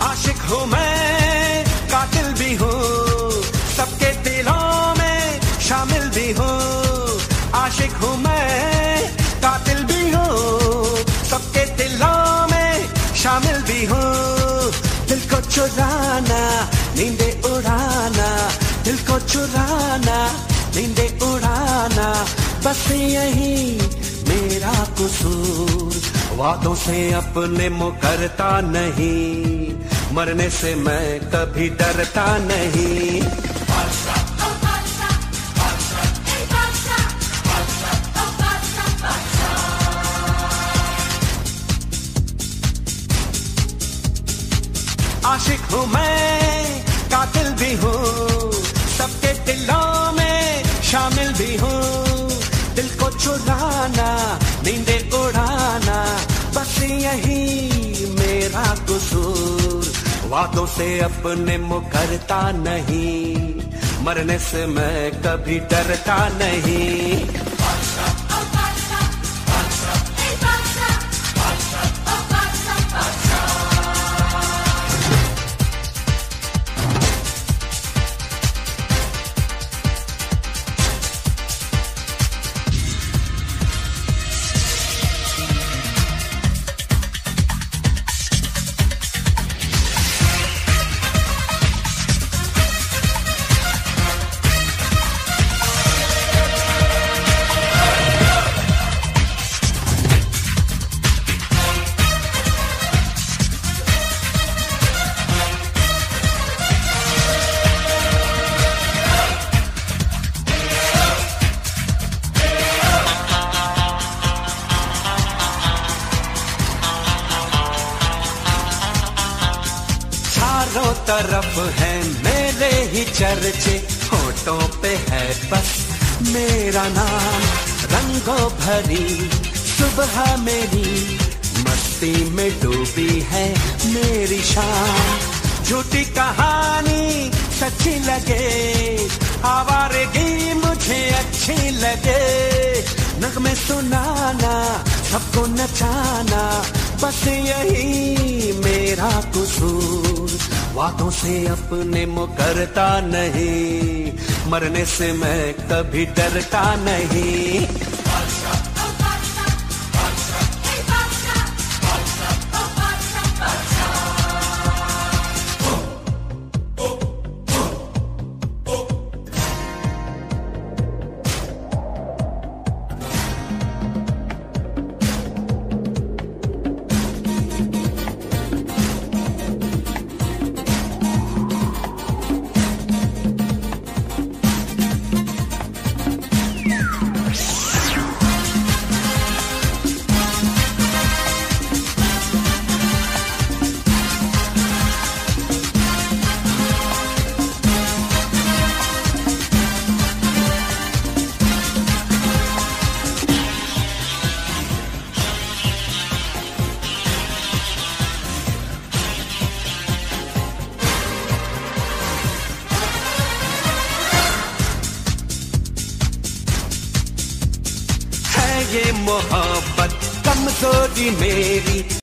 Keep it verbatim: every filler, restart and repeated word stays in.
आशिक हूँ मैं, कातिल भी हूँ, सबके दिलों में शामिल भी हूँ। आशिक हूँ मैं, कातिल भी हूँ, सबके दिलों में शामिल भी हूँ। दिल को चुराना, नींदे उड़ाना, दिल को चुराना, नींदे उड़ाना, बस यही मेरा कसूर। वादों से अपने मुकरता नहीं, मरने से मैं कभी डरता नहीं। आशिक हूँ मैं, कातिल भी हूँ, सबके दिलों में शामिल भी हूँ। दिल को चुराना, नींदे उड़ाना, बस यही मेरा कसूर। वादों से अपने मुकरता नहीं, मरने से मैं कभी डरता नहीं। चारों तरफ है मेरे ही चर्चे, होठों पे है बस मेरा नाम। रंगों भरी सुबह मेरी, मस्ती में डूबी है मेरी शाम। झूठी कहानी सच्ची लगे, आवारगी मुझे अच्छी लगे। नगमे सुनाना, सबको नचाना, बस यही मेरा कसूर। वादों से अपने मुकरता नहीं, मरने से मैं कभी डरता नहीं। ये मोहब्बत कमजोरी मेरी,